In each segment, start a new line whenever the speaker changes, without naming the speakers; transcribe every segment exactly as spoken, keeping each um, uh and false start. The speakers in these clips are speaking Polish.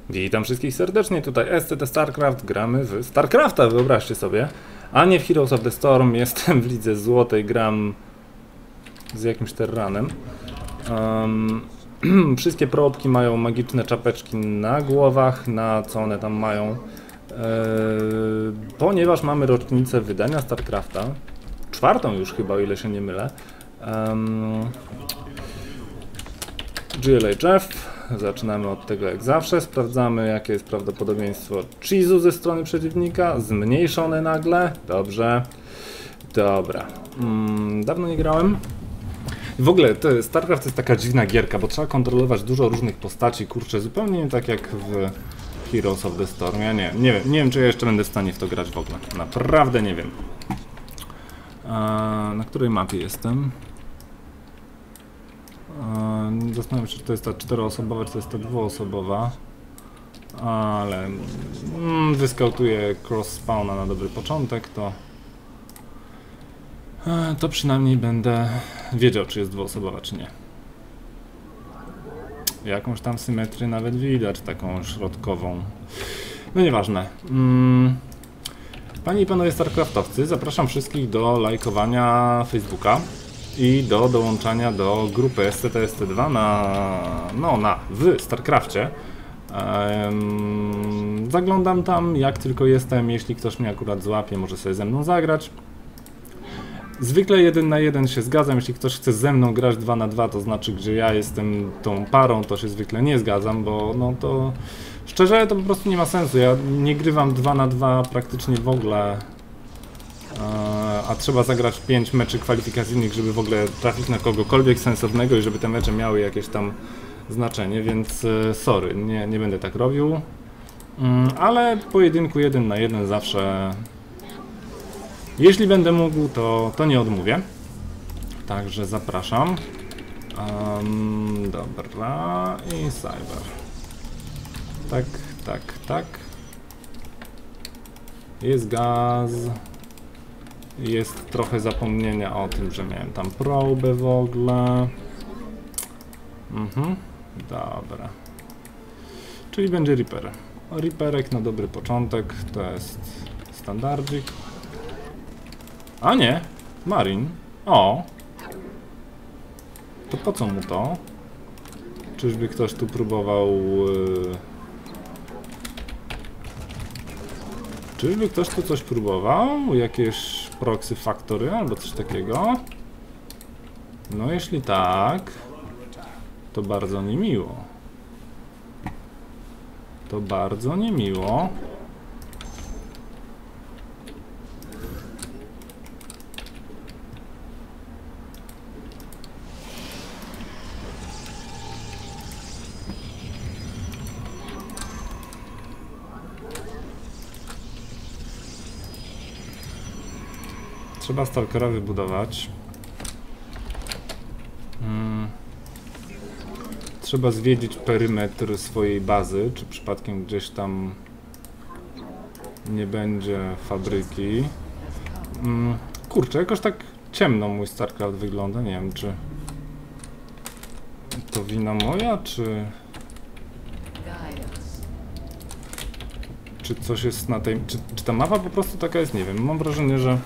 Witam wszystkich serdecznie, tutaj S C T StarCraft, gramy w StarCrafta, wyobraźcie sobie, a nie w Heroes of the Storm. Jestem w lidze złotej, gram z jakimś terranem. Um, wszystkie probki mają magiczne czapeczki na głowach, na co one tam mają, eee, ponieważ mamy rocznicę wydania StarCrafta, czwartą już chyba, o ile się nie mylę. Um, G L H F. Zaczynamy od tego jak zawsze, sprawdzamy jakie jest prawdopodobieństwo cheese'u ze strony przeciwnika, zmniejszone nagle, dobrze, dobra, mm, dawno nie grałem. W ogóle to, StarCraft to jest taka dziwna gierka, bo trzeba kontrolować dużo różnych postaci, kurczę, zupełnie nie tak jak w Heroes of the Storm. Ja nie, nie wiem, nie wiem czy ja jeszcze będę w stanie w to grać w ogóle, naprawdę nie wiem. A, na której mapie jestem? Zastanawiam się, czy to jest ta czteroosobowa, czy to jest ta dwuosobowa. Ale mm, wyskautuję cross spawna na dobry początek, to to przynajmniej będę wiedział, czy jest dwuosobowa, czy nie. Jakąś tam symetrię nawet widać, taką środkową. No nieważne. Mm. Panie i panowie StarCraftowcy, zapraszam wszystkich do lajkowania Facebooka i do dołączania do grupy S C T S T dwa na, no, na, w StarCrafcie. Um, zaglądam tam jak tylko jestem, jeśli ktoś mnie akurat złapie, może sobie ze mną zagrać. Zwykle jeden na jeden się zgadzam, jeśli ktoś chce ze mną grać dwa na dwa, to znaczy, gdzie ja jestem tą parą, to się zwykle nie zgadzam, bo no to szczerze to po prostu nie ma sensu. Ja nie grywam dwa na dwa praktycznie w ogóle. A trzeba zagrać pięć meczy kwalifikacyjnych, żeby w ogóle trafić na kogokolwiek sensownego i żeby te mecze miały jakieś tam znaczenie, więc sorry, nie, nie będę tak robił. Ale pojedynku jeden na jeden zawsze, jeśli będę mógł, to, to nie odmówię. Także zapraszam. Um, dobra, i cyber. Tak, tak, tak. Jest gaz. Jest trochę zapomnienia o tym, że miałem tam probę w ogóle. Mhm, dobra. Czyli będzie Reaper. Reaperek na dobry początek, to jest standardzik. A nie, Marin. O! To po co mu to? Czyżby ktoś tu próbował... Yy... Czyżby ktoś tu coś próbował? Jakieś proxy factory albo coś takiego? No jeśli tak, to bardzo niemiło. To bardzo niemiło. Trzeba stalkera wybudować. Hmm. Trzeba zwiedzić perymetr swojej bazy, czy przypadkiem gdzieś tam nie będzie fabryki. Hmm. Kurczę, jakoś tak ciemno mój StarCraft wygląda. Nie wiem, czy to wina moja, czy... Czy coś jest na tej... Czy, czy ta mapa po prostu taka jest? Nie wiem. Mam wrażenie, że...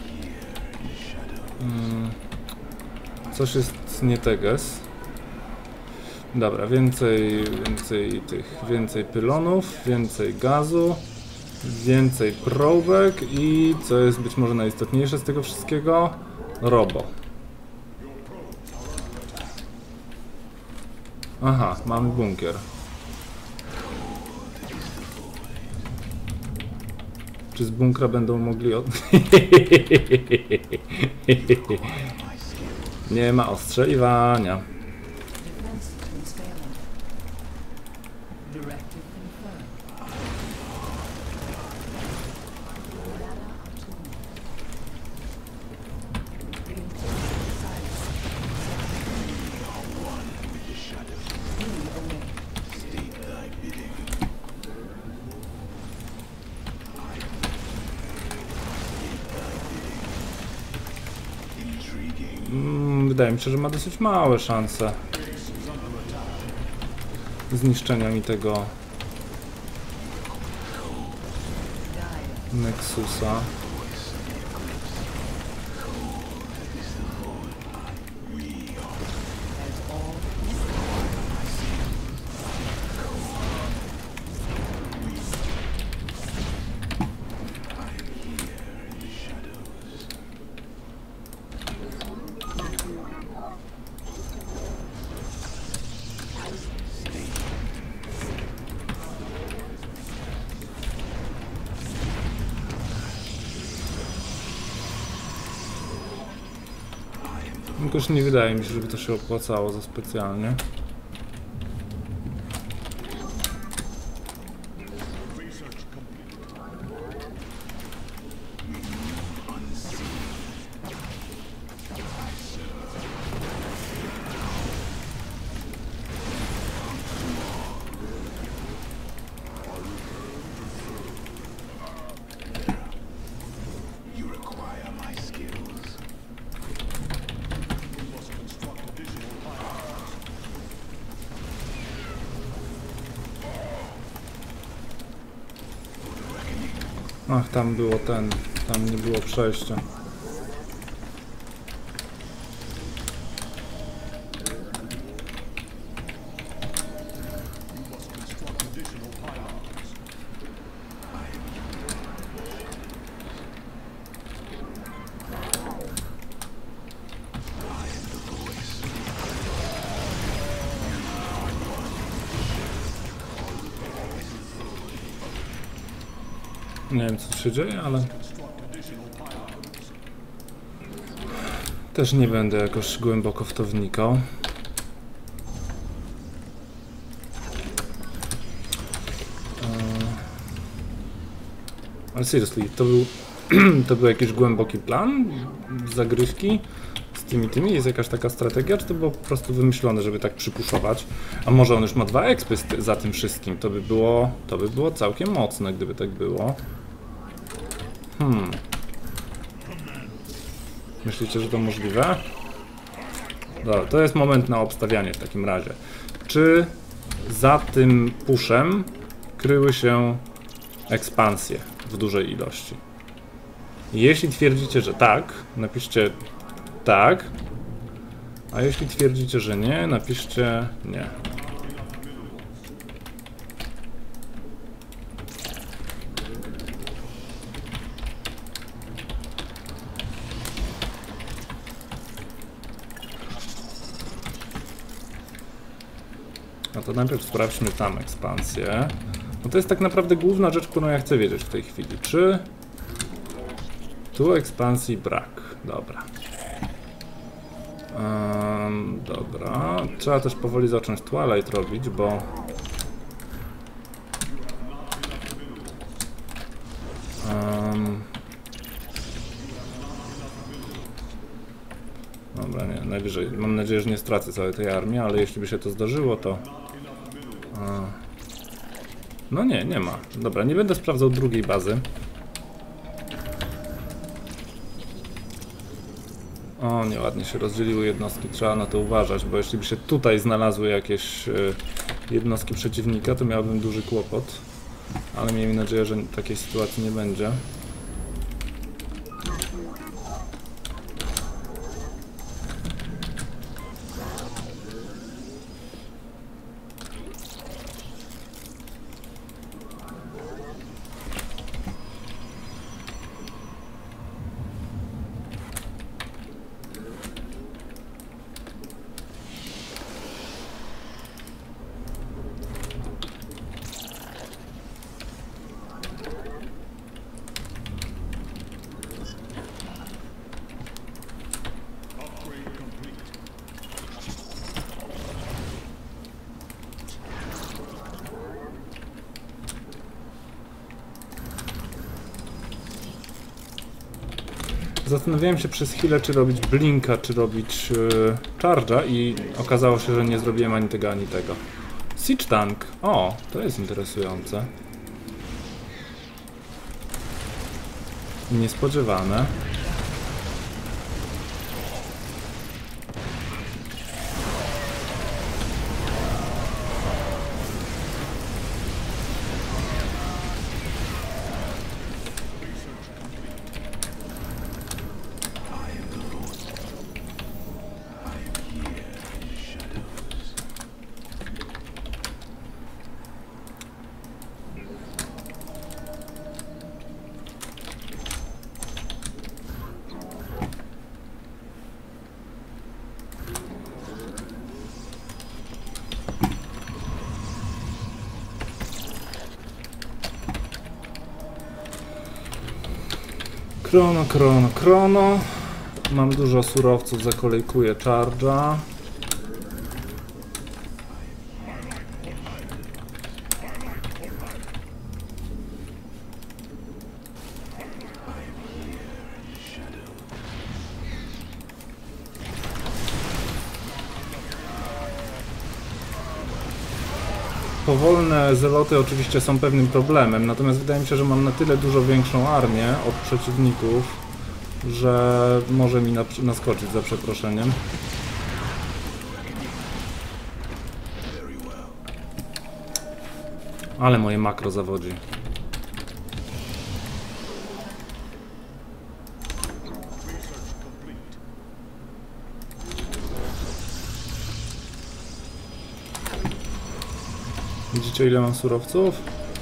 Hmm. Coś jest nie teges. Dobra, więcej, więcej tych, więcej pylonów, więcej gazu, więcej probek i co jest być może najistotniejsze z tego wszystkiego? Robo. Aha, mamy bunkier. Czy z bunkra będą mogli od... Nie ma ostrzeliwania. Wydaje mi się, że ma dosyć małe szanse zniszczenia mi tego Nexusa. Jakoś nie wydaje mi się, żeby to się opłacało za specjalnie. Ach, tam było ten, tam nie było przejścia. Nie wiem, co się dzieje, ale też nie będę jakoś głęboko w to wnikał. Ale seriously, to był, to był jakiś głęboki plan zagrywki z tymi tymi? Jest jakaś taka strategia, czy to było po prostu wymyślone, żeby tak przypuszować? A może on już ma dwa expy za tym wszystkim? To by było, to by było całkiem mocne, gdyby tak było. Hmm. Myślicie, że to możliwe? Dobra, to jest moment na obstawianie w takim razie. Czy za tym pushem kryły się ekspansje w dużej ilości? Jeśli twierdzicie, że tak, napiszcie tak. A jeśli twierdzicie, że nie, napiszcie nie. No to najpierw sprawdźmy tam ekspansję. No to jest tak naprawdę główna rzecz, którą ja chcę wiedzieć w tej chwili. Czy tu ekspansji brak? Dobra. Um, dobra. Trzeba też powoli zacząć Twilight robić, bo um, dobra, nie, najwyżej. Mam nadzieję, że nie stracę całej tej armii, ale jeśli by się to zdarzyło, to a, no nie, nie ma. Dobra, nie będę sprawdzał drugiej bazy. O, nieładnie się rozdzieliły jednostki, trzeba na to uważać, bo jeśli by się tutaj znalazły jakieś y, jednostki przeciwnika, to miałbym duży kłopot, ale miejmy nadzieję, że takiej sytuacji nie będzie. Zastanawiałem się przez chwilę, czy robić blinka, czy robić yy, charge'a i okazało się, że nie zrobiłem ani tego, ani tego. Siege tank. O, to jest interesujące. Niespodziewane. Krono, krono, krono. Mam dużo surowców, zakolejkuję charge'a. Powolne zeloty oczywiście są pewnym problemem, natomiast wydaje mi się, że mam na tyle dużo większą armię od przeciwników, że może mi naskoczyć za przeproszeniem. Ale moje makro zawodzi. Widzicie, ile mam surowców?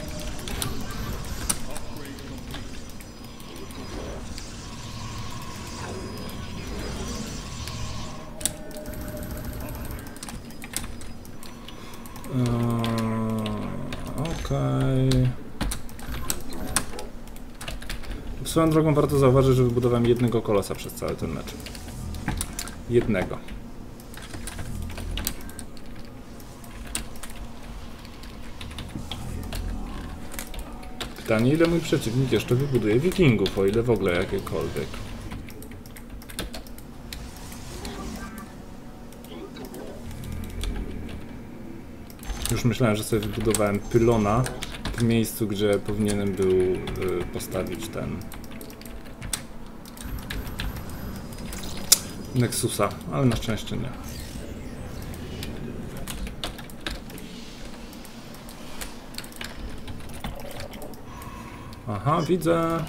Eee, Okej. Okay. Swoją drogą warto zauważyć, że wybudowałem jednego kolosa przez cały ten mecz. Jednego. Pytanie, ile mój przeciwnik jeszcze wybuduje wikingów, o ile w ogóle jakiekolwiek. Już myślałem, że sobie wybudowałem pylona w miejscu, gdzie powinienem był y, postawić ten Nexusa, ale na szczęście nie. Aha, widzę.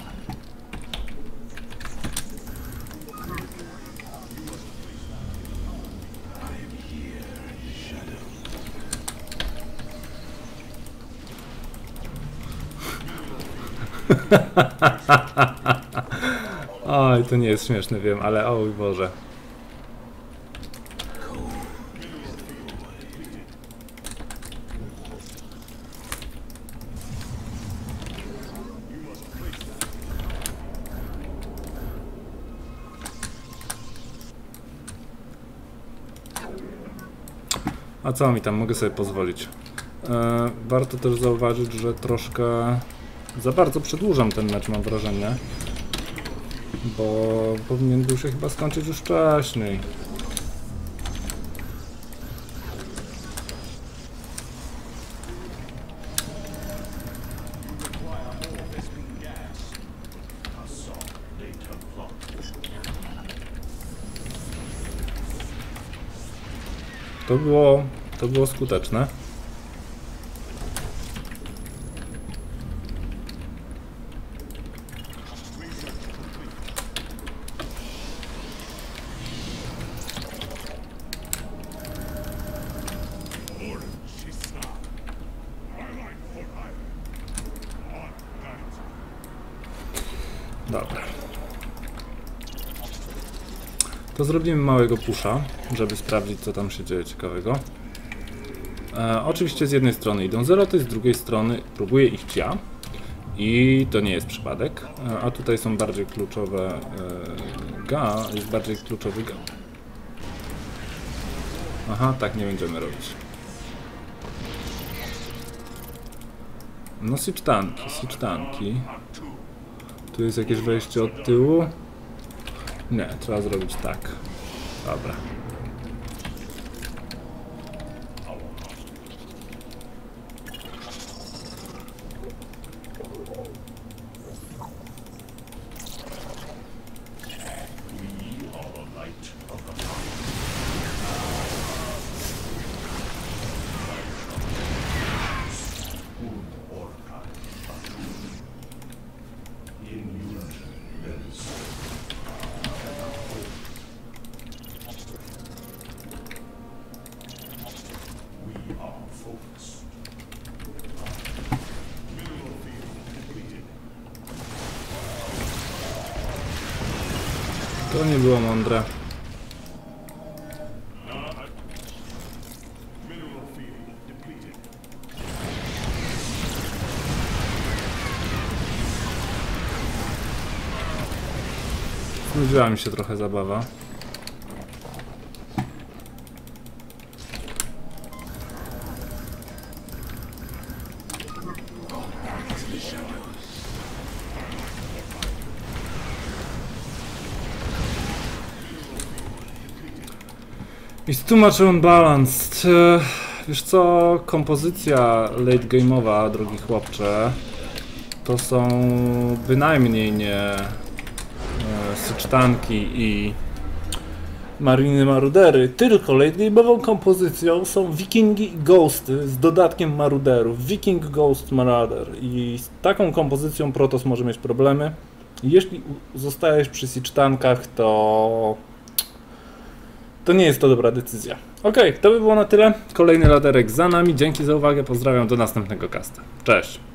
Oj, to nie jest śmieszne, wiem, ale o mój Boże. A co mi tam, mogę sobie pozwolić. E, warto też zauważyć, że troszkę za bardzo przedłużam ten mecz, mam wrażenie. Bo powinien był się chyba skończyć już wcześniej. To było, to było skuteczne. Dobra. To zrobimy małego pusha, żeby sprawdzić, co tam się dzieje ciekawego. E, oczywiście z jednej strony idą zeloty, z drugiej strony próbuję iść ja. I to nie jest przypadek. E, a tutaj są bardziej kluczowe e, ga, jest bardziej kluczowy ga. Aha, tak nie będziemy robić. No siege tanki, siege tanki. Tu jest jakieś wejście od tyłu. Nie, trzeba zrobić tak. Dobra. To nie było mądre. Znudziła mi się trochę zabawa. It's too much unbalanced. Wiesz co, kompozycja late game'owa, drogi chłopcze, to są bynajmniej nie e, sycztanki i mariny marudery, tylko late game'ową kompozycją są wikingi i ghosty z dodatkiem maruderów. Viking, ghost, marauder i z taką kompozycją Protoss może mieć problemy. Jeśli zostajesz przy sycztankach, to to nie jest to dobra decyzja. Ok, to by było na tyle. Kolejny laderek za nami. Dzięki za uwagę. Pozdrawiam do następnego casta. Cześć.